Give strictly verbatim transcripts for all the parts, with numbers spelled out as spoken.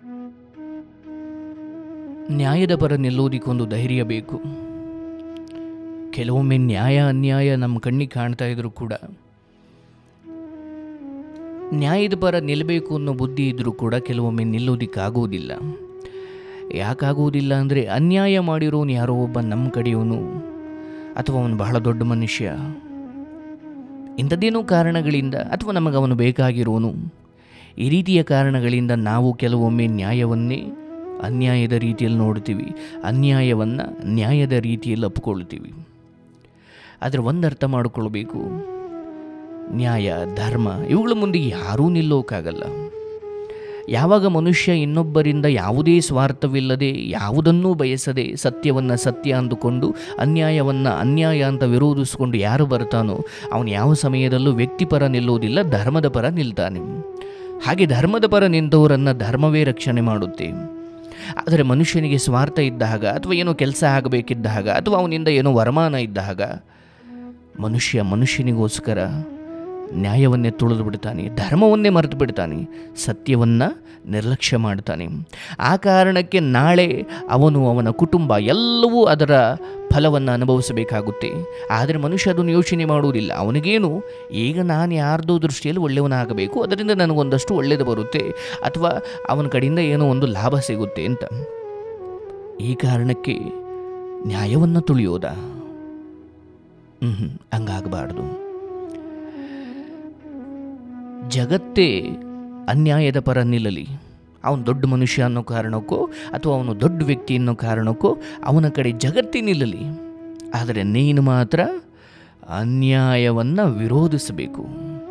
ನ್ಯಾಯದ ಪರ ನಿಲ್ಲೋದಿಕ್ಕೊಂದು ಧೈರ್ಯ ಬೇಕು. ಕೆಲವೊಮ್ಮೆ ನ್ಯಾಯ ಅನ್ಯಾಯ ನಮ್ಮ ಕಣ್ಣಿಗೆ ಕಾಣ್ತಾ ಇದ್ರೂ ಕೂಡ ನ್ಯಾಯದ ಪರ ನಿಲ್ಲಬೇಕು ಅನ್ನೋ ಬುದ್ಧಿ ಇದ್ದರೂ ಕೂಡ ಕೆಲವೊಮ್ಮೆ ನಿಲ್ಲೋದಿಕ್ಕಾಗೋದಿಲ್ಲ. ಯಾಕಾಗೋದಿಲ್ಲ ಅಂದರೆ ಅನ್ಯಾಯ ಮಾಡಿರೋನು ಯಾರೋ ಒಬ್ಬ ನಮ್ಮ ಕಡೆಯವನು ಅಥವಾ ಅವನು ಬಹಳ ದೊಡ್ಡ ಮನುಷ್ಯ, ಇಂಥದ್ದೇನೋ ಕಾರಣಗಳಿಂದ ಅಥವಾ ನಮಗವನು ಬೇಕಾಗಿರೋನು, ಈ ರೀತಿಯ ಕಾರಣಗಳಿಂದ ನಾವು ಕೆಲವೊಮ್ಮೆ ನ್ಯಾಯವನ್ನೇ ಅನ್ಯಾಯದ ರೀತಿಯಲ್ಲಿ ನೋಡ್ತೀವಿ, ಅನ್ಯಾಯವನ್ನು ನ್ಯಾಯದ ರೀತಿಯಲ್ಲಿ ಒಪ್ಕೊಳ್ತೀವಿ. ಆದರೆ ಒಂದು ಅರ್ಥ ಮಾಡಿಕೊಳ್ಬೇಕು, ನ್ಯಾಯ ಧರ್ಮ ಇವುಗಳ ಮುಂದೆ ಯಾರೂ ನಿಲ್ಲೋಕ್ಕಾಗಲ್ಲ. ಯಾವಾಗ ಮನುಷ್ಯ ಇನ್ನೊಬ್ಬರಿಂದ ಯಾವುದೇ ಸ್ವಾರ್ಥವಿಲ್ಲದೆ ಯಾವುದನ್ನೂ ಬಯಸದೆ ಸತ್ಯವನ್ನು ಸತ್ಯ ಅಂದುಕೊಂಡು ಅನ್ಯಾಯವನ್ನು ಅನ್ಯಾಯ ಅಂತ ವಿರೋಧಿಸಿಕೊಂಡು ಯಾರು ಬರ್ತಾನೋ ಅವನು ಯಾವ ಸಮಯದಲ್ಲೂ ವ್ಯಕ್ತಿಪರ ನಿಲ್ಲೋದಿಲ್ಲ, ಧರ್ಮದ ಪರ ನಿಲ್ತಾನೆ. ಹಾಗೆ ಧರ್ಮದ ಪರ ನಿಂತವರನ್ನು ಧರ್ಮವೇ ರಕ್ಷಣೆ ಮಾಡುತ್ತೆ. ಆದರೆ ಮನುಷ್ಯನಿಗೆ ಸ್ವಾರ್ಥ ಇದ್ದಾಗ ಅಥವಾ ಏನೋ ಕೆಲಸ ಆಗಬೇಕಿದ್ದಾಗ ಅಥವಾ ಅವನಿಂದ ಏನೋ ವರಮಾನ ಇದ್ದಾಗ ಮನುಷ್ಯ ಮನುಷ್ಯನಿಗೋಸ್ಕರ ನ್ಯಾಯವನ್ನೇ ತುಳಿದು ಬಿಡ್ತಾನೆ, ಧರ್ಮವನ್ನೇ ಮರೆತು ಬಿಡ್ತಾನೆ, ಸತ್ಯವನ್ನು ನಿರ್ಲಕ್ಷ್ಯ ಮಾಡ್ತಾನೆ. ಆ ಕಾರಣಕ್ಕೆ ನಾಳೆ ಅವನು ಅವನ ಕುಟುಂಬ ಎಲ್ಲವೂ ಅದರ ಫಲವನ್ನು ಅನುಭವಿಸಬೇಕಾಗುತ್ತೆ. ಆದರೆ ಮನುಷ್ಯ ಅದನ್ನು ಯೋಚನೆ ಮಾಡುವುದಿಲ್ಲ. ಅವನಿಗೇನು, ಈಗ ನಾನು ಯಾರ್ದೋ ದೃಷ್ಟಿಯಲ್ಲಿ ಒಳ್ಳೆಯವನಾಗಬೇಕು, ಅದರಿಂದ ನನಗೊಂದಷ್ಟು ಒಳ್ಳೆಯದು ಬರುತ್ತೆ ಅಥವಾ ಅವನ ಕಡೆಯಿಂದ ಏನೋ ಒಂದು ಲಾಭ ಸಿಗುತ್ತೆ ಅಂತ. ಈ ಕಾರಣಕ್ಕೆ ನ್ಯಾಯವನ್ನು ತುಳಿಯೋದಾ? ಹ್ಞೂ ಹಂಗಾಗಬಾರ್ದು. ಜಗತ್ತೇ ಅನ್ಯಾಯದ ಪರ ನಿಲ್ಲಲಿ, ಅವನು ದೊಡ್ಡ ಮನುಷ್ಯ ಅನ್ನೋ ಕಾರಣಕ್ಕೋ ಅಥವಾ ಅವನು ದೊಡ್ಡ ವ್ಯಕ್ತಿ ಅನ್ನೋ ಕಾರಣಕ್ಕೋ ಅವನ ಕಡೆ ಜಗತ್ತೇ ನಿಲ್ಲಲಿ. ಆದರೆ ನೀನು ಮಾತ್ರ ಅನ್ಯಾಯವನ್ನು ವಿರೋಧಿಸಬೇಕು,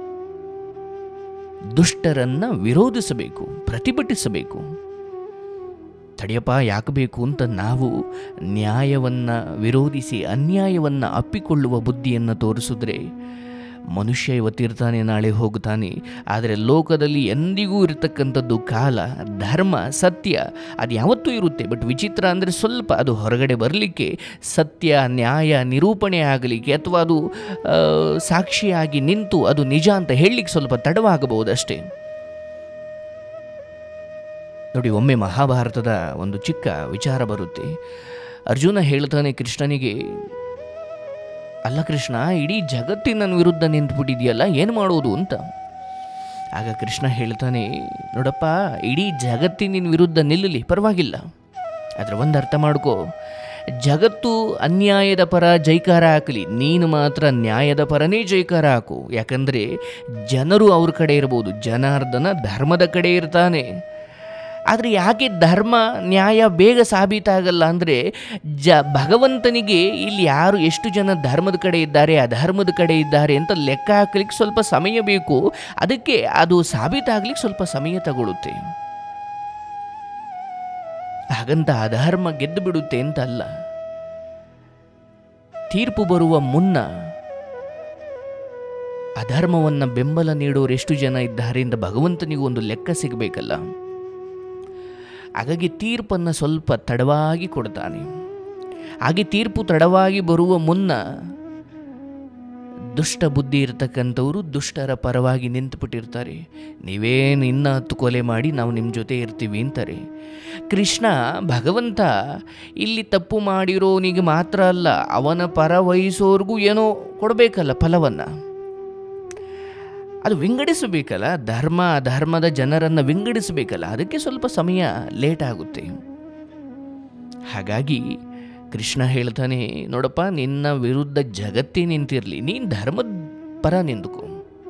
ದುಷ್ಟರನ್ನು ವಿರೋಧಿಸಬೇಕು, ಪ್ರತಿಭಟಿಸಬೇಕು. ತಡೆಯಪ್ಪ ಯಾಕೆ ಬೇಕು ಅಂತ ನಾವು ನ್ಯಾಯವನ್ನು ವಿರೋಧಿಸಿ ಅನ್ಯಾಯವನ್ನು ಅಪ್ಪಿಕೊಳ್ಳುವ ಬುದ್ಧಿಯನ್ನು ತೋರಿಸಿದ್ರೆ ಮನುಷ್ಯ ಇವತ್ತಿರ್ತಾನೆ, ನಾಳೆ ಹೋಗ್ತಾನೆ. ಆದರೆ ಲೋಕದಲ್ಲಿ ಎಂದಿಗೂ ಇರತಕ್ಕಂಥದ್ದು ಕಾಲ, ಧರ್ಮ, ಸತ್ಯ ಅದು ಯಾವತ್ತೂ ಇರುತ್ತೆ. ಬಟ್ ವಿಚಿತ್ರ ಅಂದರೆ ಸ್ವಲ್ಪ ಅದು ಹೊರಗಡೆ ಬರಲಿಕ್ಕೆ, ಸತ್ಯ ನ್ಯಾಯ ನಿರೂಪಣೆ ಆಗಲಿಕ್ಕೆ ಅಥವಾ ಅದು ಸಾಕ್ಷಿಯಾಗಿ ನಿಂತು ಅದು ನಿಜ ಅಂತ ಹೇಳಲಿಕ್ಕೆ ಸ್ವಲ್ಪ ತಡವಾಗಬಹುದಷ್ಟೇ. ನೋಡಿ, ಒಮ್ಮೆ ಮಹಾಭಾರತದ ಒಂದು ಚಿಕ್ಕ ವಿಚಾರ ಬರುತ್ತೆ. ಅರ್ಜುನ ಹೇಳ್ತಾನೆ ಕೃಷ್ಣನಿಗೆ, ಅಲ್ಲ ಕೃಷ್ಣ, ಇಡೀ ಜಗತ್ತಿನ ನನ್ನ ವಿರುದ್ಧ ನಿಂತುಬಿಟ್ಟಿದೆಯಲ್ಲ, ಏನು ಮಾಡೋದು ಅಂತ. ಆಗ ಕೃಷ್ಣ ಹೇಳ್ತಾನೆ, ನೋಡಪ್ಪ, ಇಡೀ ಜಗತ್ತಿನ ನಿನ್ನ ವಿರುದ್ಧ ನಿಲ್ಲಲಿ, ಪರವಾಗಿಲ್ಲ. ಆದರೆ ಒಂದು ಅರ್ಥ ಮಾಡ್ಕೋ, ಜಗತ್ತು ಅನ್ಯಾಯದ ಪರ ಜೈಕಾರ ಹಾಕಲಿ, ನೀನು ಮಾತ್ರ ನ್ಯಾಯದ ಪರನೇ ಜೈಕಾರ ಹಾಕು. ಯಾಕಂದರೆ ಜನರು ಅವ್ರ ಕಡೆ ಇರ್ಬೋದು, ಜನಾರ್ದನ ಧರ್ಮದ ಕಡೆ ಇರ್ತಾನೆ. ಆದರೆ ಯಾಕೆ ಧರ್ಮ ನ್ಯಾಯ ಬೇಗ ಸಾಬೀತಾಗಲ್ಲ ಅಂದರೆ ಜ ಭಗವಂತನಿಗೆ ಇಲ್ಲಿ ಯಾರು ಎಷ್ಟು ಜನ ಧರ್ಮದ ಕಡೆ ಇದ್ದಾರೆ ಅಧರ್ಮದ ಕಡೆ ಇದ್ದಾರೆ ಅಂತ ಲೆಕ್ಕ ಹಾಕಲಿಕ್ಕೆ ಸ್ವಲ್ಪ ಸಮಯ ಬೇಕು. ಅದಕ್ಕೆ ಅದು ಸಾಬೀತಾಗಲಿಕ್ಕೆ ಸ್ವಲ್ಪ ಸಮಯ ತಗೊಳ್ಳುತ್ತೆ. ಹಾಗಂತ ಅಧರ್ಮ ಗೆದ್ದು ಬಿಡುತ್ತೆ ಅಂತ ಅಲ್ಲ. ತೀರ್ಪು ಬರುವ ಮುನ್ನ ಅಧರ್ಮವನ್ನು ಬೆಂಬಲ ನೀಡೋರು ಎಷ್ಟು ಜನ ಇದ್ದಾರೆ ಅಂತ ಭಗವಂತನಿಗೂ ಒಂದು ಲೆಕ್ಕ ಸಿಗಬೇಕಲ್ಲ. ಹಾಗಾಗಿ ತೀರ್ಪನ್ನು ಸ್ವಲ್ಪ ತಡವಾಗಿ ಕೊಡ್ತಾನೆ. ಹಾಗೆ ತೀರ್ಪು ತಡವಾಗಿ ಬರುವ ಮುನ್ನ ದುಷ್ಟ ಬುದ್ಧಿ ಇರತಕ್ಕಂಥವರು ದುಷ್ಟರ ಪರವಾಗಿ ನಿಂತುಬಿಟ್ಟಿರ್ತಾರೆ. ನೀವೇನು ಇನ್ನೂ ಹತ್ತು ಕೊಲೆ ಮಾಡಿ ನಾವು ನಿಮ್ಮ ಜೊತೆ ಇರ್ತೀವಿ ಅಂತಾರೆ. ಕೃಷ್ಣ ಭಗವಂತ ಇಲ್ಲಿ ತಪ್ಪು ಮಾಡಿರೋನಿಗೆ ಮಾತ್ರ ಅಲ್ಲ, ಅವನ ಪರ ವಹಿಸೋರ್ಗೂ ಏನೋ ಕೊಡಬೇಕಲ್ಲ ಫಲವನ್ನು. ಅದು ವಿಂಗಡಿಸಬೇಕಲ್ಲ, ಧರ್ಮ ಅಧರ್ಮದ ಜನರನ್ನು ವಿಂಗಡಿಸಬೇಕಲ್ಲ. ಅದಕ್ಕೆ ಸ್ವಲ್ಪ ಸಮಯ ಲೇಟ್ ಆಗುತ್ತೆ. ಹಾಗಾಗಿ ಕೃಷ್ಣ ಹೇಳ್ತಾನೆ, ನೋಡಪ್ಪ, ನಿನ್ನ ವಿರುದ್ಧ ಜಗತ್ತೇ ನಿಂತಿರಲಿ, ನೀನು ಧರ್ಮದ ಪರ ನಿಂತುಕೋ.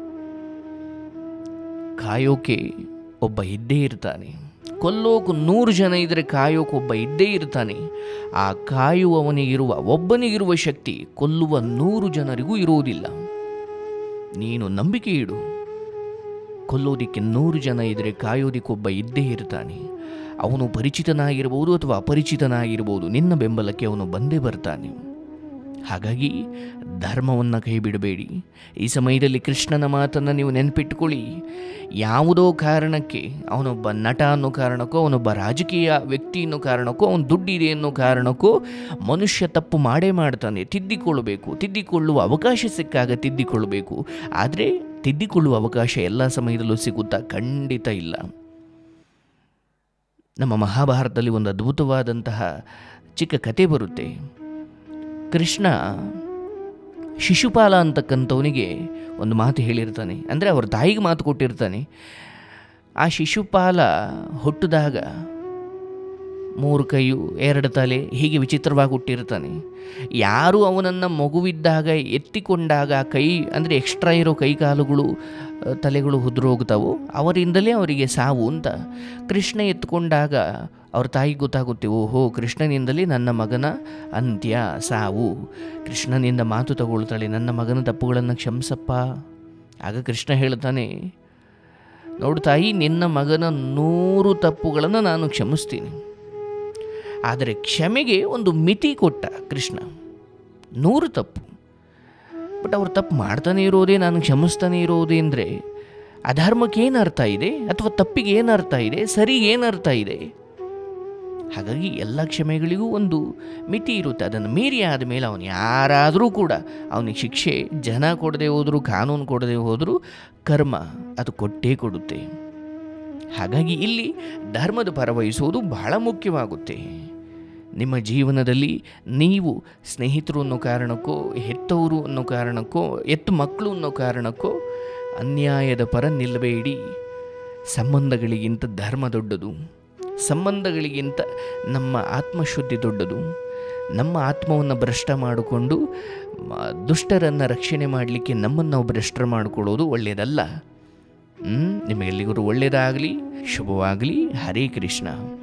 ಕಾಯೋಕೆ ಒಬ್ಬ ಇದ್ದೇ ಇರ್ತಾನೆ. ಕೊಲ್ಲೋಕು ನೂರು ಜನ ಇದ್ದರೆ ಕಾಯೋಕೆ ಒಬ್ಬ ಇದ್ದೇ ಇರ್ತಾನೆ. ಆ ಕಾಯುವವನಿಗಿರುವ ಒಬ್ಬನಿಗಿರುವ ಶಕ್ತಿ ಕೊಲ್ಲುವ ನೂರು ಜನರಿಗೂ ಇರುವುದಿಲ್ಲ. ನೀನು ನಂಬಿಕೆ ಇಡು, ಕೊಲ್ಲೋದಿಕ್ಕೆ ನೂರು ಜನ ಇದ್ದರೆ ಕಾಯೋದಿಕ್ಕೊಬ್ಬ ಇದ್ದೇ ಇರ್ತಾನೆ. ಅವನು ಪರಿಚಿತನಾಗಿರ್ಬೋದು ಅಥವಾ ಅಪರಿಚಿತನಾಗಿರ್ಬೋದು, ನಿನ್ನ ಬೆಂಬಲಕ್ಕೆ ಅವನು ಬಂದೇ ಬರ್ತಾನೆ. ಹಾಗಾಗಿ ಧರ್ಮವನ್ನು ಕೈ ಬಿಡಬೇಡಿ. ಈ ಸಮಯದಲ್ಲಿ ಕೃಷ್ಣನ ಮಾತನ್ನು ನೀವು ನೆನಪಿಟ್ಕೊಳ್ಳಿ. ಯಾವುದೋ ಕಾರಣಕ್ಕೆ, ಅವನೊಬ್ಬ ನಟ ಅನ್ನೋ ಕಾರಣಕ್ಕೋ, ಅವನೊಬ್ಬ ರಾಜಕೀಯ ವ್ಯಕ್ತಿ ಅನ್ನೋ ಕಾರಣಕ್ಕೋ, ಅವನು ದುಡ್ಡಿದೆ ಅನ್ನೋ ಕಾರಣಕ್ಕೋ ಮನುಷ್ಯ ತಪ್ಪು ಮಾಡೇ ಮಾಡ್ತಾನೆ. ತಿದ್ದಿಕೊಳ್ಳಬೇಕು, ತಿದ್ದಿಕೊಳ್ಳುವ ಅವಕಾಶ ಸಿಕ್ಕಾಗ ತಿದ್ದಿಕೊಳ್ಳಬೇಕು. ಆದರೆ ತಿದ್ದಿಕೊಳ್ಳುವ ಅವಕಾಶ ಎಲ್ಲ ಸಮಯದಲ್ಲೂ ಸಿಗುತ್ತಾ? ಖಂಡಿತ ಇಲ್ಲ. ನಮ್ಮ ಮಹಾಭಾರತದಲ್ಲಿ ಒಂದು ಅದ್ಭುತವಾದಂತಹ ಚಿಕ್ಕ ಕತೆ ಬರುತ್ತೆ. ಕೃಷ್ಣ ಶಿಶುಪಾಲ ಅಂತಕ್ಕಂಥವನಿಗೆ ಒಂದು ಮಾತು ಹೇಳಿರ್ತಾನೆ, ಅಂದರೆ ಅವ್ರ ತಾಯಿಗೆ ಮಾತು ಕೊಟ್ಟಿರ್ತಾನೆ. ಆ ಶಿಶುಪಾಲ ಹುಟ್ಟಿದಾಗ ಮೂರು ಕೈಯು ಎರಡು ತಲೆ ಹೀಗೆ ವಿಚಿತ್ರವಾಗಿ ಹುಟ್ಟಿರ್ತಾನೆ. ಯಾರು ಅವನನ್ನು ಮಗುವಿದ್ದಾಗ ಎತ್ತಿಕೊಂಡಾಗ ಕೈ ಅಂದರೆ ಎಕ್ಸ್ಟ್ರಾ ಇರೋ ಕೈ ಕಾಲುಗಳು ತಲೆಗಳು ಉದುರೋಗ್ತಾವೋ ಅವರಿಂದಲೇ ಅವರಿಗೆ ಸಾವು ಅಂತ. ಕೃಷ್ಣ ಎತ್ಕೊಂಡಾಗ ಅವ್ರ ತಾಯಿಗೆ ಗೊತ್ತಾಗುತ್ತೆ, ಓಹೋ ಕೃಷ್ಣನಿಂದಲೇ ನನ್ನ ಮಗನ ಅಂತ್ಯ, ಸಾವು. ಕೃಷ್ಣನಿಂದ ಮಾತು ತಗೊಳ್ತಾಳೆ, ನನ್ನ ಮಗನ ತಪ್ಪುಗಳನ್ನು ಕ್ಷಮಿಸಪ್ಪ. ಆಗ ಕೃಷ್ಣ ಹೇಳ್ತಾನೆ, ನೋಡು ತಾಯಿ, ನಿನ್ನ ಮಗನ ನೂರು ತಪ್ಪುಗಳನ್ನು ನಾನು ಕ್ಷಮಿಸ್ತೀನಿ, ಆದರೆ ಕ್ಷಮೆಗೆ ಒಂದು ಮಿತಿ ಕೊಟ್ಟ ಕೃಷ್ಣ. ನೂರು ತಪ್ಪು, ಬಟ್ ಅವ್ರು ತಪ್ಪು ಮಾಡ್ತಾನೆ ಇರೋದೇ ನಾನು ಕ್ಷಮಿಸ್ತಾನೆ ಇರೋದೇ ಅಂದರೆ ಅಧರ್ಮಕ್ಕೆ ಏನು ಅರ್ಥ ಇದೆ, ಅಥವಾ ತಪ್ಪಿಗೆ ಏನು ಅರ್ಥ ಇದೆ, ಸರಿ ಏನು ಅರ್ಥ ಇದೆ? ಹಾಗಾಗಿ ಎಲ್ಲ ಕ್ಷಮೆಗಳಿಗೂ ಒಂದು ಮಿತಿ ಇರುತ್ತೆ. ಅದನ್ನು ಮೀರಿ ಆದ ಮೇಲೆ ಅವನು ಯಾರಾದರೂ ಕೂಡ ಅವನಿಗೆ ಶಿಕ್ಷೆ ಜನ ಕೊಡದೆ ಹೋದರೂ, ಕಾನೂನು ಕೊಡದೆ ಹೋದರೂ ಕರ್ಮ ಅದು ಕೊಟ್ಟೇ ಕೊಡುತ್ತೆ. ಹಾಗಾಗಿ ಇಲ್ಲಿ ಧರ್ಮದ ಪರವಹಿಸುವುದು ಬಹಳ ಮುಖ್ಯವಾಗುತ್ತೆ. ನಿಮ್ಮ ಜೀವನದಲ್ಲಿ ನೀವು ಸ್ನೇಹಿತರು ಅನ್ನೋ ಕಾರಣಕ್ಕೋ, ಹೆತ್ತವರು ಅನ್ನೋ ಕಾರಣಕ್ಕೋ, ಎತ್ತು ಮಕ್ಕಳು ಅನ್ನೋ ಕಾರಣಕ್ಕೋ ಅನ್ಯಾಯದ ಪರ ನಿಲ್ಲಬೇಡಿ. ಸಂಬಂಧಗಳಿಗಿಂತ ಧರ್ಮ ದೊಡ್ಡದು, ಸಂಬಂಧಗಳಿಗಿಂತ ನಮ್ಮ ಆತ್ಮಶುದ್ಧಿ ದೊಡ್ಡದು. ನಮ್ಮ ಆತ್ಮವನ್ನು ಭ್ರಷ್ಟ ಮಾಡಿಕೊಂಡು ದುಷ್ಟರನ್ನು ರಕ್ಷಣೆ ಮಾಡಲಿಕ್ಕೆ ನಮ್ಮನ್ನು ನಾವು ಭ್ರಷ್ಟ ಮಾಡಿಕೊಳ್ಳೋದು ಒಳ್ಳೆಯದಲ್ಲ. ನಿಮಗೆಲ್ಲಿಗೂ ಒಳ್ಳೆಯದಾಗಲಿ, ಶುಭವಾಗಲಿ. ಹರೇ ಕೃಷ್ಣ.